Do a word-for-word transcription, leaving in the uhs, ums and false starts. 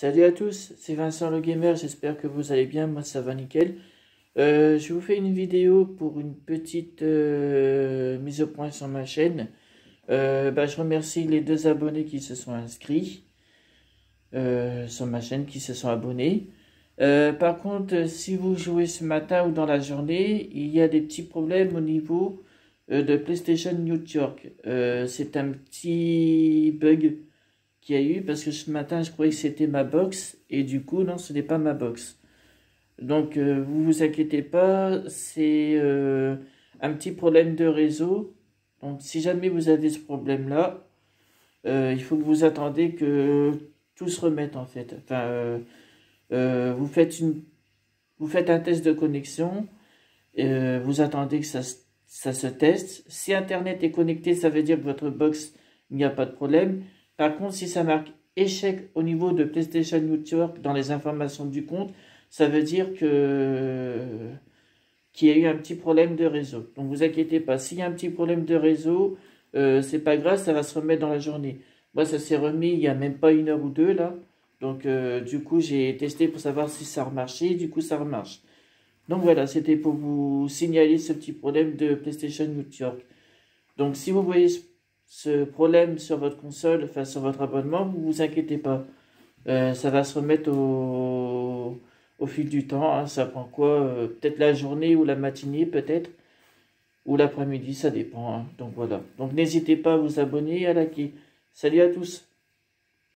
Salut à tous, c'est Vincent le Gamer, j'espère que vous allez bien, moi ça va nickel. Euh, je vous fais une vidéo pour une petite euh, mise au point sur ma chaîne. Euh, bah, je remercie les deux abonnés qui se sont inscrits euh, sur ma chaîne, qui se sont abonnés. Euh, par contre, si vous jouez ce matin ou dans la journée, il y a des petits problèmes au niveau euh, de PlayStation Network. Euh, c'est un petit bug qu'il y a eu parce que ce matin je croyais que c'était ma box et du coup non, ce n'est pas ma box. Donc euh, vous vous inquiétez pas, c'est euh, un petit problème de réseau. Donc si jamais vous avez ce problème là, euh, il faut que vous attendez que tout se remette en fait. Enfin, euh, euh, vous faites une, vous faites un test de connexion, euh, vous attendez que ça, ça se teste. Si internet est connecté, ça veut dire que votre box, il n'y a pas de problème. Par contre, si ça marque échec au niveau de PlayStation Network dans les informations du compte, ça veut dire que qu'il y a eu un petit problème de réseau. Donc vous inquiétez pas, s'il y a un petit problème de réseau, euh, c'est pas grave, ça va se remettre dans la journée. Moi, ça s'est remis il y a même pas une heure ou deux là. Donc euh, du coup, j'ai testé pour savoir si ça remarchait, du coup ça remarche. Donc voilà, c'était pour vous signaler ce petit problème de PlayStation Network. Donc si vous voyez ce problème sur votre console, enfin sur votre abonnement, vous vous inquiétez pas. Euh, ça va se remettre au, au fil du temps, hein. Ça prend quoi? Euh, peut-être la journée ou la matinée, peut-être. Ou l'après-midi, ça dépend, hein. Donc voilà. Donc n'hésitez pas à vous abonner et à liker. Salut à tous!